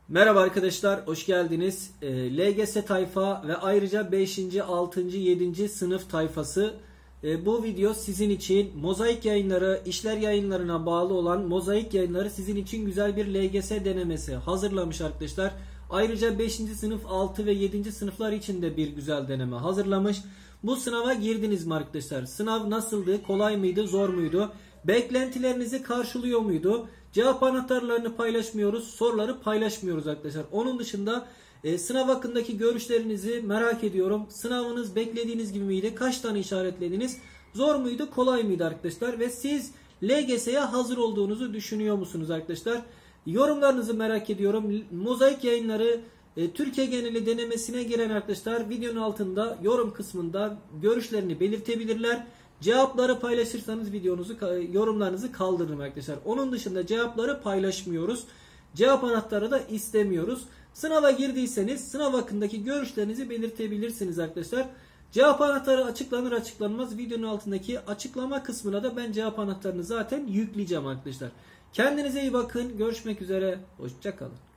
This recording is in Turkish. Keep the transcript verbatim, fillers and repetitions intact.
Merhaba arkadaşlar, hoş geldiniz. E, L G S tayfa ve ayrıca beşinci, altıncı, yedinci sınıf tayfası. E, bu video sizin için Mozaik Yayınları, işler yayınlarına bağlı olan Mozaik Yayınları sizin için güzel bir L G S denemesi hazırlamış arkadaşlar. Ayrıca beşinci sınıf, altı ve yedinci sınıflar için de bir güzel deneme hazırlamış. Bu sınava girdiniz mi arkadaşlar? Sınav nasıldı? Kolay mıydı? Zor muydu? Beklentilerinizi karşılıyor muydu? Cevap anahtarlarını paylaşmıyoruz, soruları paylaşmıyoruz arkadaşlar. Onun dışında e, sınav hakkındaki görüşlerinizi merak ediyorum. Sınavınız beklediğiniz gibi miydi? Kaç tane işaretlediniz? Zor muydu, kolay mıydı arkadaşlar? Ve siz L G S'ye hazır olduğunuzu düşünüyor musunuz arkadaşlar? Yorumlarınızı merak ediyorum. Mozaik Yayınları e, Türkiye geneli denemesine giren arkadaşlar videonun altında yorum kısmında görüşlerini belirtebilirler. Cevapları paylaşırsanız videonuzu, yorumlarınızı kaldırırım arkadaşlar. Onun dışında cevapları paylaşmıyoruz. Cevap anahtarı da istemiyoruz. Sınava girdiyseniz sınav hakkındaki görüşlerinizi belirtebilirsiniz arkadaşlar. Cevap anahtarı açıklanır açıklanmaz videonun altındaki açıklama kısmına da ben cevap anahtarını zaten yükleyeceğim arkadaşlar. Kendinize iyi bakın. Görüşmek üzere. Hoşça kalın.